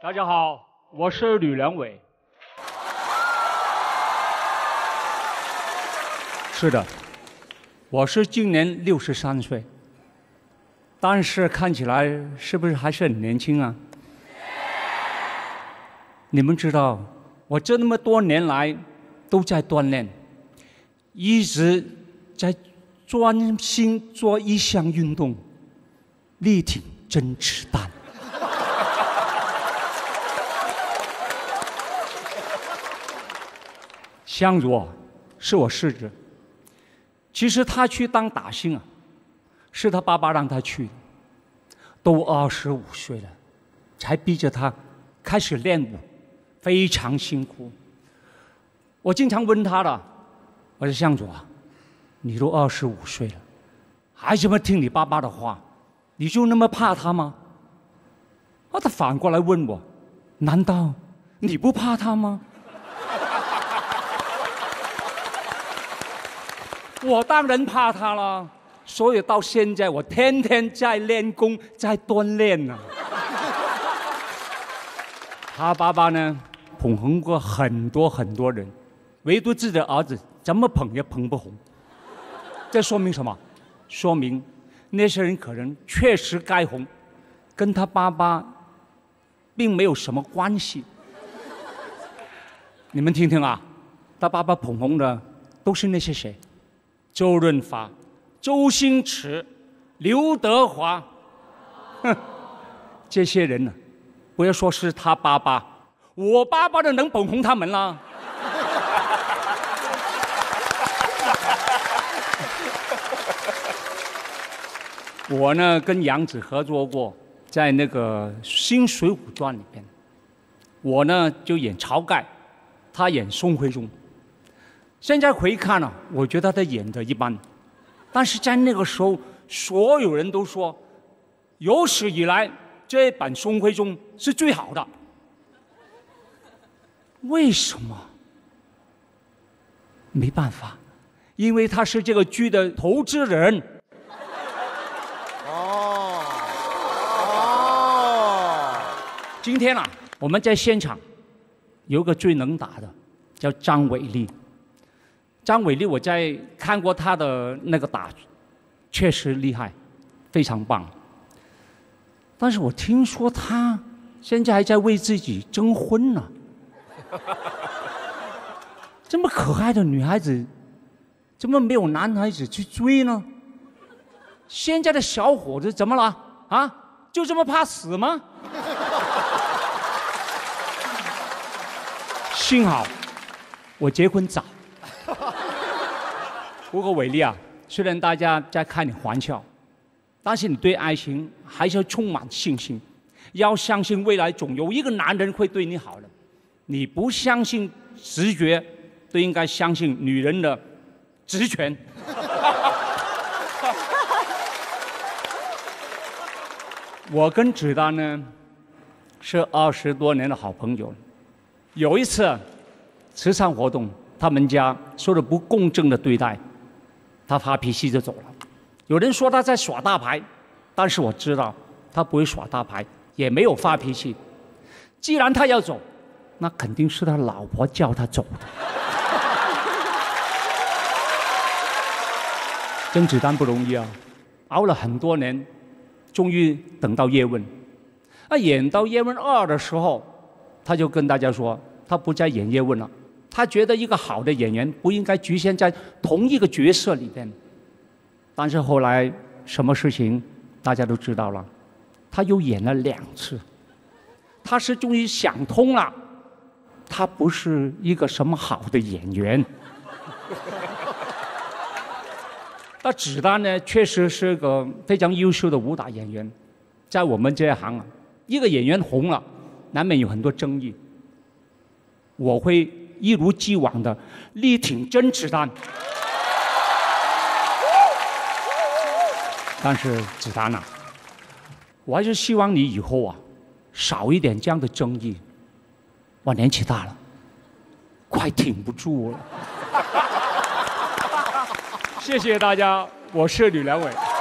大家好，我是吕良伟。是的，我是今年63岁，但是看起来是不是还是很年轻啊？你们知道，我这么多年来都在锻炼，一直在专心做一项运动——力挺真吃蛋。向主是我侄子，其实他去当打星啊，是他爸爸让他去的。都25岁了，才逼着他开始练舞，非常辛苦。我经常问他了，我说向主啊，你都25岁了，还这么听你爸爸的话，你就那么怕他吗？他反过来问我，难道你不怕他吗？我当然怕他了，所以到现在我天天在练功，在锻炼呢。他爸爸呢，捧红过很多人，唯独自己的儿子怎么捧也捧不红。这说明什么？说明那些人可能确实该红，跟他爸爸并没有什么关系。你们听听啊，他爸爸捧红的都是那些谁？周润发、周星驰、刘德华，哼，这些人呢，不要说是他爸爸，我爸爸都能捧红他们了。我呢跟杨紫合作过，在那个《新水浒传》里边，我呢就演晁盖，他演宋徽宗。现在回看了，我觉得他演的一般，但是在那个时候，所有人都说，有史以来这版宋徽宗是最好的。为什么？没办法，因为他是这个剧的投资人。今天啊，我们在现场有个最能打的，叫张伟丽。张伟丽，我在看过他的那个打，确实厉害，非常棒。但是我听说他现在还在为自己征婚呢。这么可爱的女孩子，怎么没有男孩子去追呢？现在的小伙子怎么了？啊，就这么怕死吗？幸好我结婚早。不过伟丽啊，虽然大家在开你玩笑，但是你对爱情还是要充满信心，要相信未来总有一个男人会对你好的。你不相信直觉，都应该相信女人的直权。我跟子丹呢是20多年的好朋友，有一次慈善活动，他们家受了不公正的对待。他发脾气就走了。有人说他在耍大牌，但是我知道他不会耍大牌，也没有发脾气。既然他要走，那肯定是他老婆叫他走的。甄子丹不容易啊，熬了很多年，终于等到叶问。演到叶问2的时候，他就跟大家说，他不再演叶问了。他觉得一个好的演员不应该局限在同一个角色里边。但是后来什么事情大家都知道了，他又演了2次。他是终于想通了，他不是一个什么好的演员。那子丹呢，确实是个非常优秀的武打演员。在我们这一行啊，一个演员红了，难免有很多争议。我会一如既往的力挺甄子丹。但是子丹啊，我还是希望你以后啊，少一点这样的争议。我年纪大了，快挺不住了。谢谢大家，我是吕良伟。